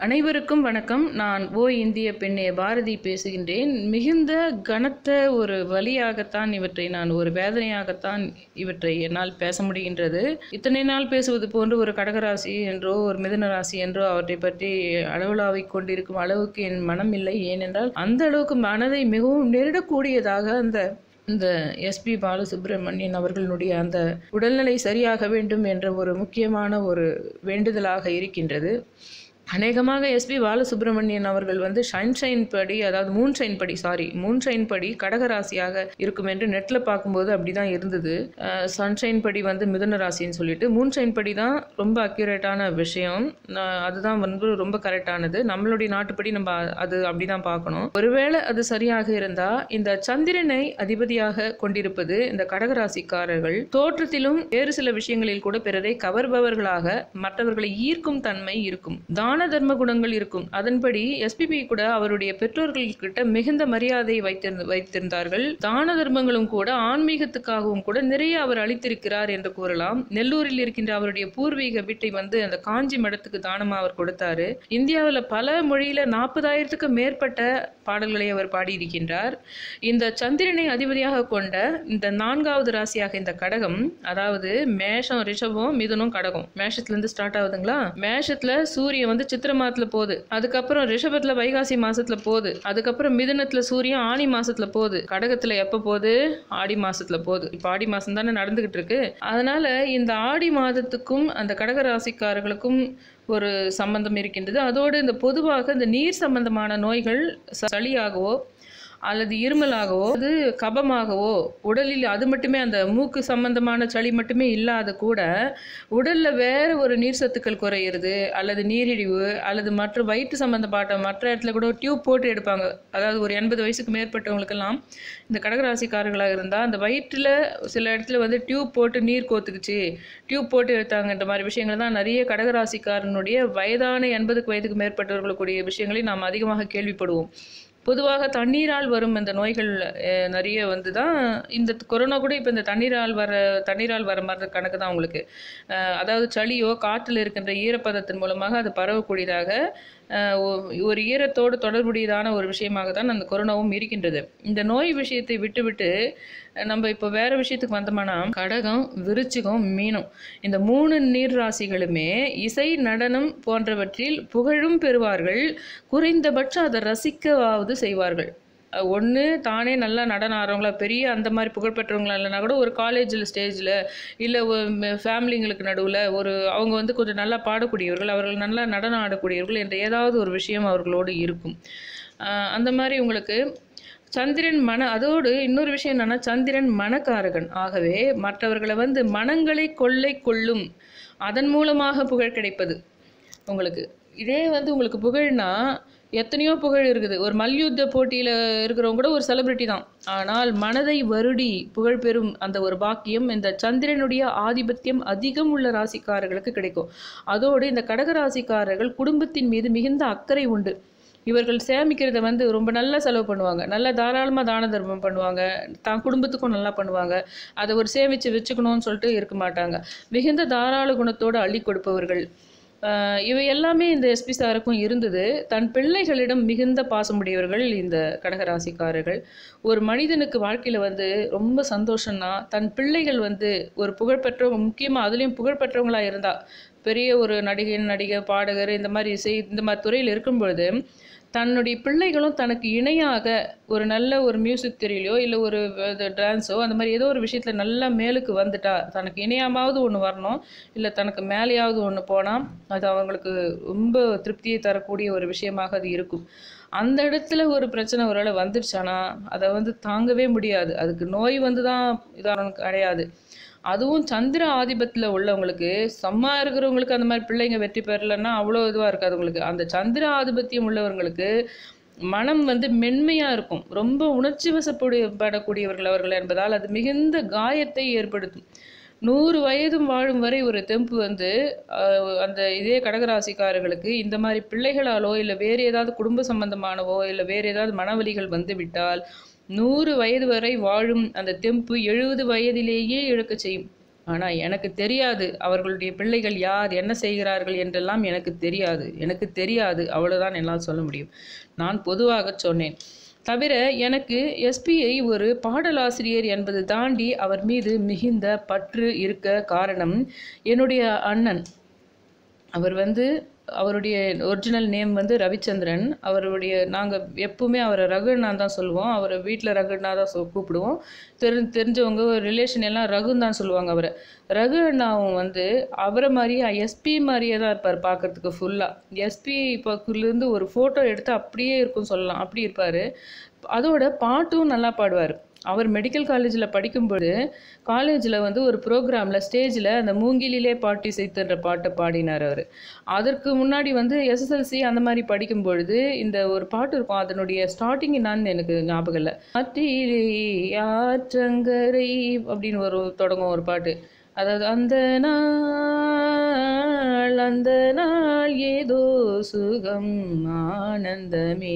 அனைவருக்கும் வணக்கம். நான் இந்திய பெண்ணே பாரதி பேசுகின்றேன். மிகுந்த கனத்த ஒரு வலியாகத்தான் இவற்றை நான் ஒரு வேதனையாகத்தான் இவற்றை என்னால் பேச முடிகின்றது. இத்தனை நாள் பேசுவது போன்று ஒரு கடகராசி என்றோ ஒரு மிதுன ராசி என்றோ அவற்றை பற்றி அளவுலாவிக் கொண்டிருக்கும் அளவுக்கு என் மனம் இல்லை. ஏனென்றால் அந்த அளவுக்கு மனதை மிகவும் நெருடக்கூடியதாக இந்த எஸ்பி பாலசுப்ரமணியன் அவர்களுடைய அந்த உடல்நிலை சரியாக வேண்டும் என்ற ஒரு முக்கியமான ஒரு வேண்டுதலாக இருக்கின்றது. அநேகமாக எஸ்பி பாலசுப்ரமணியன் அவர்கள் சன்ஷைன் படி, அதாவது மூன்ஷைன் படி கடகராசியாக இருக்கும் என்று நெட்டில் பார்க்கும்போது அப்படி தான் இருந்தது. சன்ஷைன் படி மிதுன ராசின்னு சொல்லிட்டு, மூன்ஷைன் படி தான் ரொம்ப அக்யூரேட்டான விஷயம். அதுதான் ரொம்ப கரெக்டானது. நம்மளுடைய நாட்டுப்படி நம்ம அது அப்படி தான் பார்க்கணும். ஒருவேளை அது சரியாக இருந்தால், இந்த சந்திரனை அதிபதியாக கொண்டிருப்பது இந்த கடகராசிக்காரர்கள் தோற்றத்திலும் வேறு சில விஷயங்களில் கூட பிறரை கவர்பவர்களாக, மற்றவர்களை ஈர்க்கும் தன்மை இருக்கும், தான தர்ம குணங்கள் இருக்கும். அதன்படி எஸ்பிபி கூட அவருடைய பெற்றோர்கள்கிட்ட மிகுந்த மரியாதை வைத்திருந்தார்கள். தான தர்மங்களும் கூட ஆன்மீகத்துக்காகவும் கூட நிறைய அவர் அளித்திருக்கிறார் என்று கூறலாம். நெல்லூரில் இருக்கின்ற அவருடைய பூர்வீக வீட்டை அந்த காஞ்சி மடத்துக்கு தானமா அவர் கொடுத்தாரு. இந்தியாவில் பல மொழியில 40,000க்கு மேற்பட்ட பாடல்களை அவர் பாடியிருக்கின்றார். இந்த சந்திரனை அதிபதியாக கொண்ட இந்த 4வது ராசியாக இந்த கடகம், அதாவது மேஷம், ரிஷபம், மிதுனம், கடகம். மேஷத்துல இருந்து ஸ்டார்ட் ஆகுதுங்களா? மேஷத்துல சூரியன் சித்திர மாசத்துல போகுது, அதுக்கப்புறம் ரிஷபத்துல வைகாசி மாசத்துல போகுது, அதுக்கப்புறம் மிதுனத்துல சூரியன் ஆனி மாசத்துல போகுது, கடகத்துல எப்ப போகுது? ஆடி மாசத்துல போகுது. இப்ப ஆடி மாசம் தானே நடந்துகிட்டு இருக்கு. அதனால இந்த ஆடி மாதத்துக்கும் அந்த கடக ராசிக்காரர்களுக்கும் ஒரு சம்பந்தம் இருக்கின்றது. அதோடு இந்த பொதுவாக இந்த நீர் சம்பந்தமான நோய்கள், சளியாகவோ அல்லது இருமலாகவோ அது கபமாகவோ உடலில், அது மட்டுமே அந்த மூக்கு சம்பந்தமான சளி மட்டுமே இல்லாத கூட உடல்ல வேற ஒரு நீர் சத்துக்கள் குறையிறது, அல்லது நீரிழிவு, அல்லது மற்ற வயிற்று சம்பந்தப்பட்ட மற்ற இடத்துல கூட டியூப் போட்டு எடுப்பாங்க. அதாவது ஒரு 80 வயசுக்கு மேற்பட்டவங்களுக்கெல்லாம் இந்த கடகராசிக்காரர்களாக இருந்தால் அந்த வயிற்றில் சில இடத்துல டியூப் போட்டு நீர் கோத்துக்குச்சு, டியூப் போட்டு எடுத்தாங்கன்ற மாதிரி விஷயங்கள் தான் நிறைய கடகராசிக்காரனுடைய வயதான 80 வயதுக்கு மேற்பட்டவர்களுக்குரிய விஷயங்களை நாம் அதிகமாக கேள்விப்படுவோம். பொதுவாக தண்ணீரால் வரும் இந்த நோய்கள் நிறைய தான் இந்த கொரோனா கூட இப்போ இந்த தண்ணீரால் வர மாதிரி கணக்கு தான் உங்களுக்கு. அதாவது சளியோ காற்றில் இருக்கின்ற ஈரப்பதத்தின் மூலமாக அது பரவக்கூடியதாக ஒரு ஈரத்தோடு தொடர்புடையதான ஒரு விஷயமாக தான் அந்த கொரோனாவும் இருக்கின்றது. இந்த நோய் விஷயத்தை விட்டுவிட்டு நம்ம இப்போ வேற விஷயத்துக்கு வந்தோம்னா, கடகம், விருச்சிகம், மீனம், இந்த 3 நீர் ராசிகளுமே இசை, நடனம் போன்றவற்றில் புகழும் பெறுவார்கள். குறைந்தபட்சம் அதை ரசிக்கவாவது செய்வார்கள். ஒன்று தானே நல்லா நடனம் ஆடுறவங்களா, பெரிய அந்த மாதிரி புகழ்பெற்றவங்களா இல்லைனா கூட ஒரு காலேஜில் ஸ்டேஜில் இல்லை ஃபேமிலிங்களுக்கு நடுவில் அவங்க கொஞ்சம் நல்லா பாடக்கூடியவர்கள், அவர்கள் நல்லா நடனம் ஆடக்கூடியவர்கள் என்ற ஏதாவது ஒரு விஷயம் அவர்களோடு இருக்கும். அந்த மாதிரி உங்களுக்கு சந்திரன் அதோடு இன்னொரு விஷயம் என்னன்னா, சந்திரன் மனக்காரகன். ஆகவே மற்றவர்களை மனங்களை கொள்ளை கொள்ளும், அதன் மூலமாக புகழ் கிடைப்பது உங்களுக்கு. இதே உங்களுக்கு புகழ்னா எத்தனையோ புகழ் இருக்குது. ஒரு மல்யுத்த போட்டியில் இருக்கிறவங்க கூட ஒரு செலிபிரிட்டி தான். ஆனால் மனதை வருடி புகழ் பெறும் அந்த ஒரு பாக்கியம் இந்த சந்திரனுடைய ஆதிபத்தியம் அதிகம் உள்ள ராசிக்காரர்களுக்கு கிடைக்கும். அதோடு இந்த கடகராசிக்காரர்கள் குடும்பத்தின் மீது மிகுந்த அக்கறை உண்டு. இவர்கள் சேமிக்கிறத ரொம்ப நல்லா செலவு பண்ணுவாங்க, நல்லா தாராளமாக தான தர்மம் பண்ணுவாங்க, தான் குடும்பத்துக்கும் நல்லா பண்ணுவாங்க. அதை ஒரு சேமித்து வச்சுக்கணும்னு சொல்லிட்டு இருக்க மாட்டாங்க. மிகுந்த தாராள குணத்தோடு அள்ளி கொடுப்பவர்கள். இவை எல்லாமே இந்த எஸ்பி சாருக்கும் இருந்தது. தன் பிள்ளைகளிடம் மிகுந்த பாசமுடையவர்கள் இந்த கடகராசிக்காரர்கள். ஒரு மனிதனுக்கு வாழ்க்கையில் ரொம்ப சந்தோஷம்னா தன் பிள்ளைகள் ஒரு புகழ்பெற்றவங்க, முக்கியமாக அதுலேயும் புகழ்பெற்றவங்களாக இருந்தால், பெரிய ஒரு நடிகை, பாடகர், இந்த மாதிரி துறையில் இருக்கும் பொழுது தன்னுடைய பிள்ளைகளும் தனக்கு இணையாக ஒரு நல்ல ஒரு மியூசிக் தெரியலையோ இல்லை ஒரு டான்ஸோ அந்த மாதிரி ஏதோ ஒரு விஷயத்தில் நல்லா மேலுக்கு வந்துட்டா, தனக்கு இணையாமாவது ஒன்று வரணும், இல்லை தனக்கு மேலேயாவது ஒன்று போனால் அது அவங்களுக்கு ரொம்ப திருப்தியை தரக்கூடிய ஒரு விஷயமாக அது இருக்கும். அந்த இடத்துல ஒரு பிரச்சனை ஒரு வேளை வந்துடுச்சானா அதை தாங்கவே முடியாது. அதுக்கு நோய் தான் இதான கிடையாது. அதுவும் சந்திர ஆதிபத்தில் உள்ளவங்களுக்கு, சம்மா இருக்கிறவங்களுக்கு அந்த மாதிரி பிள்ளைங்க வெற்றி பெறலைன்னா அவ்வளோ இதுவாக இருக்காது உங்களுக்கு. அந்த சந்திர ஆதிபத்தியம் உள்ளவர்களுக்கு மனம் மென்மையாக இருக்கும், ரொம்ப உணர்ச்சி வசப்படக்கூடியவர்கள் அவர்கள் என்பதால் அது மிகுந்த காயத்தை ஏற்படுத்தும். 100 வயதும் வாழும் வரை ஒரு தெம்பு அந்த இதே கடகராசிக்காரர்களுக்கு இந்த மாதிரி பிள்ளைகளாலோ இல்லை வேறு ஏதாவது குடும்ப சம்பந்தமானவோ இல்லை வேறு ஏதாவது மனவலிகள் விட்டால் 100 வயது வரை வாழும் அந்த தெம்பு 70 வயதிலேயே இழக்க செய்யும். ஆனால் எனக்கு தெரியாது அவர்களுடைய பிள்ளைகள் யார் என்ன செய்கிறார்கள் என்றெல்லாம் எனக்கு தெரியாது அவ்வளோதான் என்னால் சொல்ல முடியும். நான் பொதுவாக சொன்னேன். தவிர எனக்கு எஸ்பியை ஒரு பாடலாசிரியர் என்பது தாண்டி அவர் மீது மிகுந்த பற்று இருக்க காரணம் என்னுடைய அண்ணன். அவருடைய ஒரிஜினல் நேம் ரவிச்சந்திரன். நாங்கள் எப்பவுமே அவரை ரகுண்ணா தான் சொல்லுவோம். அவரை வீட்டில் ரகுண்ணா தான் கூப்பிடுவோம். தெரிஞ்சவங்க ரிலேஷன் எல்லாம் ரகுன்னு தான் சொல்லுவாங்க அவரை. ரகு அண்ணாவும் அவரை மாதிரியே எஸ்பி மாதிரியே தான் இருப்பார் பார்க்கறதுக்கு ஃபுல்லாக. எஸ்பி பக்கத்துலேருந்து ஒரு ஃபோட்டோ எடுத்து அப்படியே இருக்குன்னு சொல்லலாம், அப்படி இருப்பார். அதோட பாட்டும் நல்லா பாடுவார். அவர் மெடிக்கல் காலேஜில் படிக்கும்போது காலேஜில் ஒரு ப்ரோக்ராமில் ஸ்டேஜில் அந்த மூங்கிலே பாட்டி செய்துன்ற பாட்டை பாடினார் அவர். அதற்கு முன்னாடி எஸ்எஸ்எல்சி அந்த மாதிரி படிக்கும்பொழுது இந்த ஒரு பாட்டு இருக்கும், அதனுடைய ஸ்டார்டிங் என்னான்னு எனக்கு ஞாபகம் இல்லை. ஆற்றிலே ஆற்றங்கரை அப்படின்னு தொடங்கும் ஒரு பாட்டு. அதாவது அந்த நாள் ஏதோ சுகம் ஆனந்தமே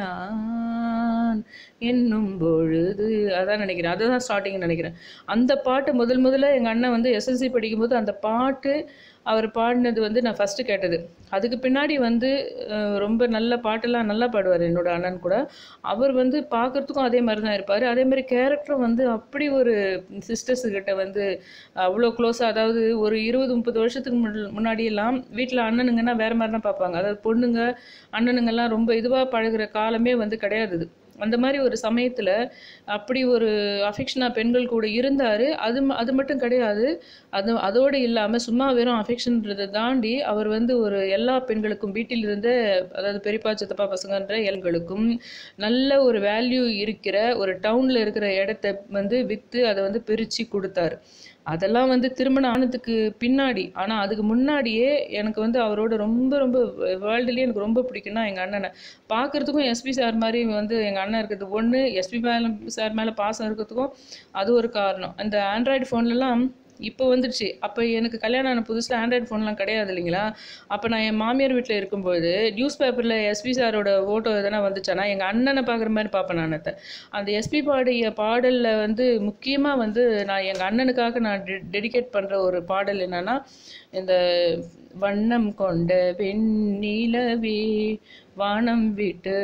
நான் என்னும் பொழுது, அதான் நினைக்கிறேன், அதுதான் ஸ்டார்டிங் நினைக்கிறேன். அந்த பாட்டு முதல்ல எங்கள் அண்ணன் எஸ்எல்சி படிக்கும்போது அந்த பாட்டு அவர் பாடினது நான் ஃபஸ்ட்டு கேட்டது. அதுக்கு பின்னாடி ரொம்ப நல்ல பாட்டெல்லாம் நல்லா பாடுவார் என்னோட அண்ணன் கூட. அவர் பார்க்குறதுக்கும் அதே மாதிரி தான் இருப்பார். அதே மாதிரி கேரக்டரும் அப்படி ஒரு சிஸ்டர்ஸுக்கிட்ட அவ்வளோ க்ளோஸாக, அதாவது ஒரு 20-30 வருஷத்துக்கு முன்னாடியெல்லாம் வீட்டில் அண்ணனுங்கன்னா வேறு மாதிரி தான் பார்ப்பாங்க. அதாவது பொண்ணுங்க அண்ணனுங்கெல்லாம் ரொம்ப இதுவாக பழகுற காலமே கிடையாது. அந்த மாதிரி ஒரு சமயத்தில் அப்படி ஒரு அஃபெக்ஷனாக பெண்கள் கூட இருந்தார். அது மட்டும் கிடையாது, அதோடு இல்லாமல் சும்மா வெறும் அஃபெக்ஷன்றதை தாண்டி அவர் ஒரு எல்லா பெண்களுக்கும் வீட்டிலிருந்து, அதாவது பெரியப்பா சித்தப்பா பசங்கன்ற எல்லாருக்கும் நல்ல ஒரு வேல்யூ இருக்கிற ஒரு டவுனில் இருக்கிற இடத்த விற்று அதை பிரித்து கொடுத்தாரு. அதெல்லாம் திருமணம் ஆனதுக்கு பின்னாடி. ஆனால் அதுக்கு முன்னாடியே எனக்கு அவரோட ரொம்ப ரொம்ப வேர்ல்டுலேயே எனக்கு ரொம்ப பிடிக்கும்னா எங்கள் அண்ணனை. பார்க்குறதுக்கும் எஸ்பி சார் மாதிரி எங்கள் அண்ணன் இருக்கிறது ஒன்று, எஸ்பி சார் மேலே பாசம் இருக்கிறதுக்கும் அது ஒரு காரணம். அந்த ஆண்ட்ராய்டு ஃபோன்லலாம் இப்போ வந்துடுச்சு. அப்போ எனக்கு கல்யாணம் ஆன புதுசில் ஆண்ட்ராய்டு ஃபோன்லாம் கிடையாது இல்லைங்களா. அப்போ நான் என் மாமியார் வீட்டில் இருக்கும்போது நியூஸ் பேப்பரில் எஸ்பி சாரோட ஃபோட்டோ எதனா வந்துச்சானா எங்கள் அண்ணனை பார்க்குற மாதிரி பார்ப்பேன் நான். அந்த எஸ்பி பாடிய பாடலில் முக்கியமாக நான் எங்கள் அண்ணனுக்காக நான் டெடிகேட் பண்ணுற ஒரு பாடல் என்னன்னா, இந்த வண்ணம் கொண்ட வெண்ணிலவே வானம் விட்டு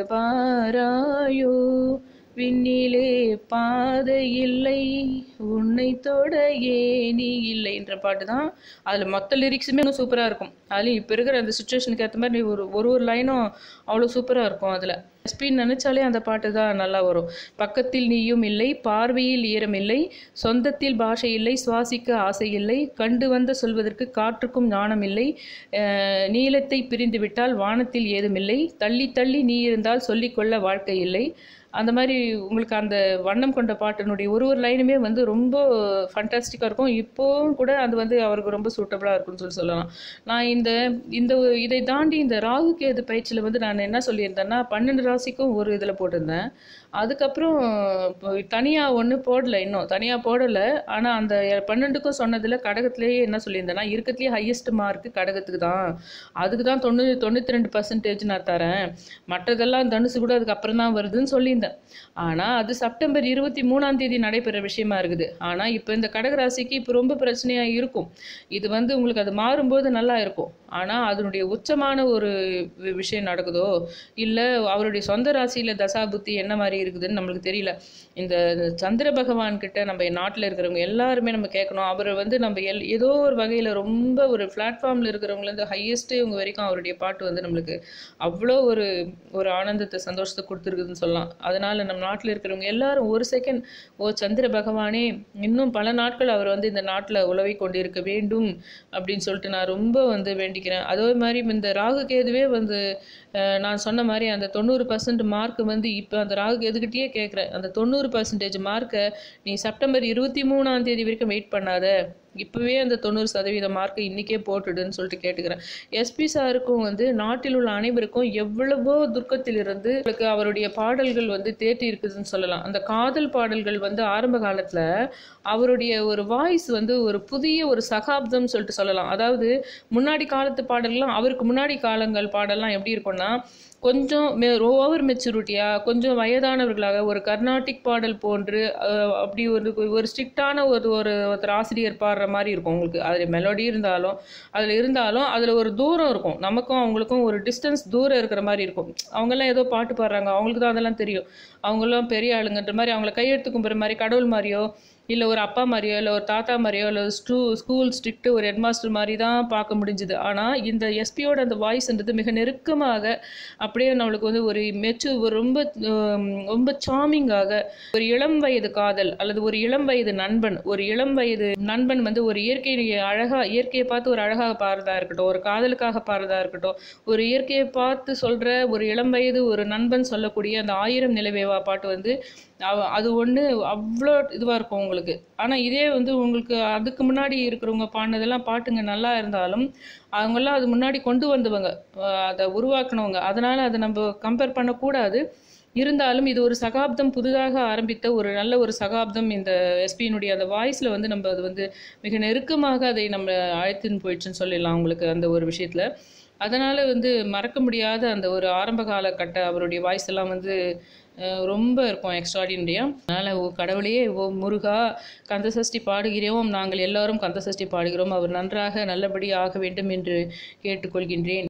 வாராயோ, விண்ணிலே பாதை இல்லை உன்னை தொட ஏனி இல்லை என்ற பாட்டு தான். அதில் மொத்த லிரிக்ஸுமே இன்னும் சூப்பராக இருக்கும். அதுலேயும் இப்போ இருக்கிற அந்த சுச்சுவேஷனுக்கு ஏற்ற மாதிரி ஒரு லைனும் அவ்வளோ சூப்பராக இருக்கும். அதில் எஸ்பி நினச்சாலே அந்த பாட்டு தான் நல்லா வரும். பக்கத்தில் நீயும் இல்லை, பார்வையில் ஈரம் இல்லை, சொந்தத்தில் பாஷை இல்லை, சுவாசிக்க ஆசை இல்லை, கண்டு வந்த சொல்வதற்கு காற்றுக்கும் ஞானம் இல்லை, நீளத்தை பிரிந்து விட்டால் வானத்தில் ஏதுமில்லை, தள்ளி தள்ளி நீ இருந்தால் சொல்லிக்கொள்ள வாழ்க்கை இல்லை. அந்த மாதிரி உங்களுக்கு அந்த வண்ணம் கொண்ட பாட்டினுடைய ஒரு லைனுமே ரொம்ப ஃபண்டாஸ்டிக்காக இருக்கும். இப்போவும் கூட அது அவருக்கு ரொம்ப சூட்டபுளாக இருக்குன்னு சொல்லலாம். நான் இதை தாண்டி இந்த ராகு கேது பயிற்சியில் நான் என்ன சொல்லியிருந்தேன்னா 12 ராசிக்கும் ஒரு இதில் போட்டிருந்தேன். அதுக்கப்புறம் தனியாக ஒன்று போடலை, இன்னும் தனியாக போடலை. ஆனால் அந்த 12க்கும் சொன்னதில் கடகத்துலேயே என்ன சொல்லியிருந்தேன்னா, இருக்கிறதுலேயே ஹையஸ்ட் மார்க்கு கடகத்துக்கு தான், அதுக்கு தான் 92% நான் தரேன், மற்றதெல்லாம் தனுசு கூட அதுக்கப்புறம் தான் வருதுன்னு சொல்லியிருந்தேன். ஆனால் அது செப்டம்பர் 23ஆம் தேதி நடைபெற விஷயமா இருக்குது. ஆனால் இப்போ இந்த கடகராசிக்கு இப்போ ரொம்ப பிரச்சனையாக இருக்கும். இது உங்களுக்கு அது மாறும்போது நல்லா இருக்கும். ஆனால் அதனுடைய உச்சமான ஒரு விஷயம் நடக்குதோ இல்லை அவருடைய சொந்த ராசியில் தசாபுத்தி என்ன மாதிரி இருக்குதுன்னு நம்மளுக்கு தெரியல. இந்த சந்திர பகவான் கிட்ட நம்ம நாட்டில் இருக்கிறவங்க எல்லாருமே நம்ம கேட்கணும். அவர் நம்ம ஏதோ ஒரு வகையில் ரொம்ப ஒரு பிளாட்ஃபார்மில் இருக்கிறவங்கலேருந்து ஹையஸ்ட்டு இவங்க வரைக்கும் அவருடைய பாட்டு நம்மளுக்கு அவ்வளோ ஒரு ஆனந்தத்தை சந்தோஷத்தை கொடுத்துருக்குதுன்னு சொல்லலாம். அதனால் நம்ம நாட்டில் இருக்கிறவங்க எல்லாரும் ஒரு செகண்ட், ஓ சந்திர பகவானே இன்னும் பல நாட்கள் அவர் இந்த நாட்டில் உலவை கொண்டு இருக்க வேண்டும் அப்படின்னு சொல்லிட்டு நான் ரொம்ப வேண்டிக்கிறேன். அதே மாதிரி இந்த ராகு கேதுவே நான் சொன்ன மாதிரி அந்த 90% மார்க் இப்போ அந்த ராகு கேதுகிட்டயே கேட்குறேன். அந்த 90% மார்க்கை நீ செப்டம்பர் 23ஆம் தேதி வரைக்கும் வெயிட் பண்ணாத, இப்போவே அந்த 90% மார்க்கை இன்றைக்கே போட்டுடுன்னு சொல்லிட்டு கேட்டுக்கிறேன். எஸ்பி சாருக்கும் நாட்டில் உள்ள அனைவருக்கும் எவ்வளவோ துர்க்கத்திலிருந்து அவருடைய பாடல்கள் தேட்டி இருக்குதுன்னு சொல்லலாம். அந்த காதல் பாடல்கள் ஆரம்ப காலத்தில் அவருடைய ஒரு வாய்ஸ் ஒரு புதிய ஒரு சகாப்தம் சொல்லிட்டு சொல்லலாம். அதாவது முன்னாடி காலத்து பாடல்கள்லாம், அவருக்கு முன்னாடி காலங்கள் பாடல்லாம் எப்படி இருக்கும்னா கொஞ்சம் ஓவர் மெச்சூரிட்டியாக, கொஞ்சம் வயதானவர்களாக, ஒரு கர்நாடிக் பாடல் போன்று அப்படி ஒரு ஸ்ட்ரிக்டான ஒருத்தர் ஆசிரியர் பாடுற பாடுற மாதிரி இருக்கும் உங்களுக்கு. அதில் மெலோடி இருந்தாலும் அதில் ஒரு தூரம் இருக்கும். நமக்கும் அவங்களுக்கும் ஒரு டிஸ்டன்ஸ் தூரம் இருக்கிற மாதிரி இருக்கும். அவங்கெல்லாம் ஏதோ பாட்டு பாடுறாங்க, அவங்களுக்கு தான் அதெல்லாம் தெரியும். அவங்களாம் பெரிய ஆளுங்கன்ற மாதிரி அவங்கள கையெடுத்து கும்புற மாதிரி கடவுள் மாதிரியோ இல்லை ஒரு அப்பா மாதிரியோ இல்லை ஒரு தாத்தா மாதிரியோ இல்லை ஸ்கூல் ஸ்ட்ரிக்ட் ஒரு ஹெட்மாஸ்டர் மாதிரி தான் பார்க்க முடிஞ்சுது. ஆனால் இந்த எஸ்பியோட அந்த வாய்ஸ்ன்றது மிக நெருக்கமாக அப்படியே நம்மளுக்கு வந்து ஒரு ஒரு ரொம்ப ரொம்ப சாமிங்காக ஒரு இளம் வயது காதல் அல்லது ஒரு இளம் வயது நண்பன் வந்து ஒரு இயற்கையை பார்த்து ஒரு அழகாக பாடுறதா இருக்கட்டும், ஒரு காதலுக்காக பாடுறதா இருக்கட்டும், ஒரு இயற்கையை பார்த்து சொல்கிற ஒரு இளம் வயது ஒரு நண்பன் சொல்லக்கூடிய அந்த 1000 நிலவேவா பாட்டு வந்து அது ஒன்று அவ்வளோ இதுவாக இருக்கும் உங்களுக்கு. ஆனால் இதே வந்து உங்களுக்கு அதுக்கு முன்னாடி இருக்கிறவங்க பாடினதெல்லாம் பாட்டுங்க நல்லா இருந்தாலும் அவங்கெல்லாம் அது முன்னாடி கொண்டு வந்தவங்க, அதை உருவாக்குனவங்க. அதனால் அதை நம்ம கம்பேர் பண்ணக்கூடாது. இருந்தாலும் இது ஒரு சகாப்தம், புதிதாக ஆரம்பித்த ஒரு நல்ல ஒரு சகாப்தம். இந்த எஸ்பியினுடைய அந்த வாய்ஸில் வந்து நம்ம அது வந்து மிக நெருக்கமாக அதை நம்ம அழைத்துன்னு போயிடுச்சுன்னு சொல்லிடலாம் உங்களுக்கு அந்த ஒரு விஷயத்தில். அதனால் வந்து மறக்க முடியாத அந்த ஒரு ஆரம்ப காலகட்ட அவருடைய வாய்ஸ் எல்லாம் வந்து ரொம்ப இருக்கும் எக்ஸ்ட்ராடினரியா. அதனால் கடவுளையே முருகா கந்தசஷ்டி பாடுகிறோம், நாங்கள் எல்லாரும் கந்தசஷ்டி பாடுகிறோம், அவர் நன்றாக நல்லபடி ஆக வேண்டும் என்று கேட்டுக்கொள்கின்றேன்.